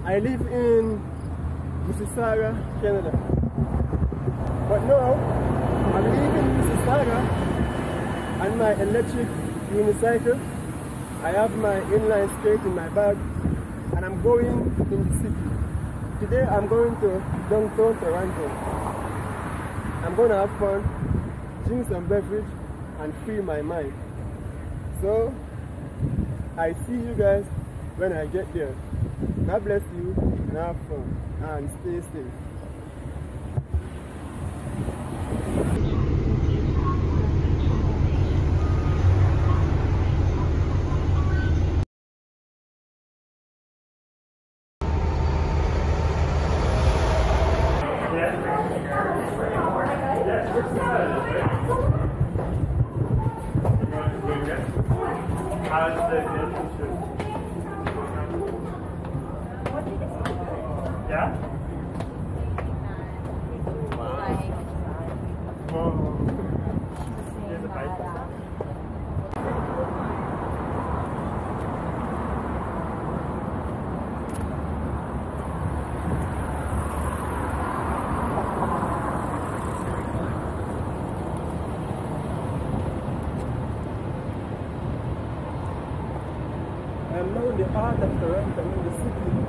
I live in Mississauga, Canada. But now, I'm leaving Mississauga on my electric unicycle. I have my inline skate in my bag and I'm going in the city. Today I'm going to downtown Toronto. I'm going to have fun, drink some beverage and free my mind. So, I see you guys when I get there. God bless you and have fun and stay safe. Yeah? Here's a pipe. I'm now in the heart of Toronto, in the city.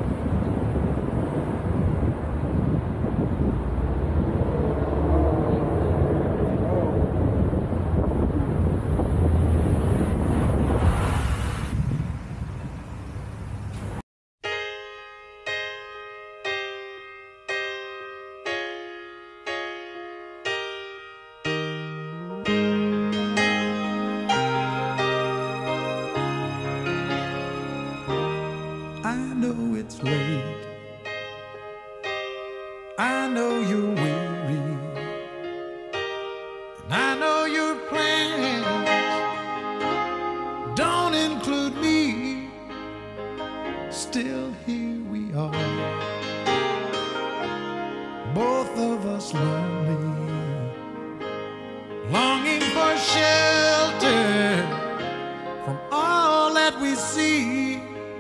I know it's late, I know you're weary, and I know your plans don't include me. Still here we are, both of us lonely, longing for shelter from all that we see.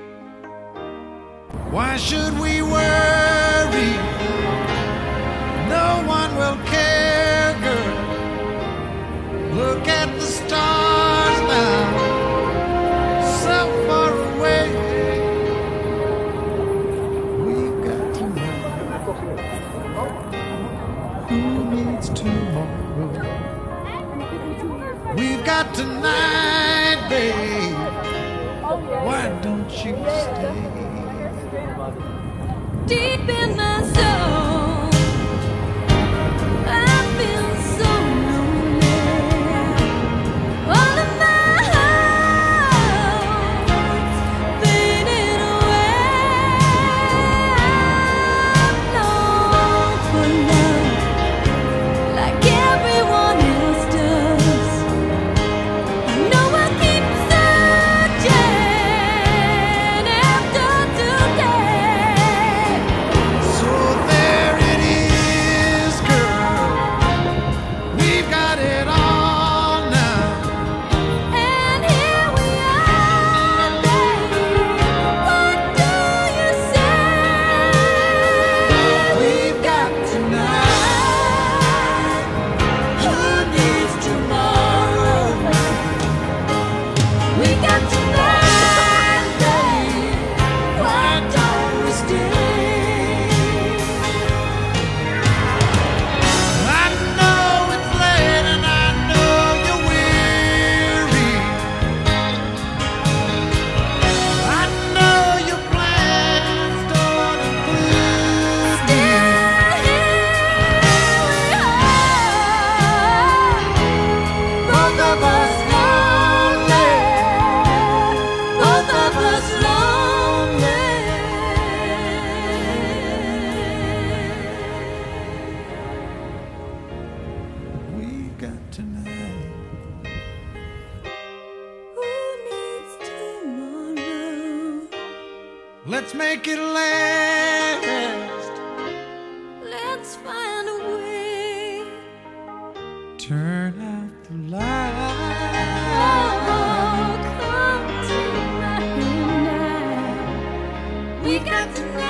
Why should we worry? No one will care, girl. Look at the stars now, so far away. We've got tonight. Who needs tomorrow? We've got tonight, babe. Why don't you stay? Deep in my soul, I feel so lonely. All of my hopes faded away. I long for love like everyone else does. I know I keep searching after today. Let's make it last. Let's find a way. Turn out the lights. Oh, come tonight. We got to know.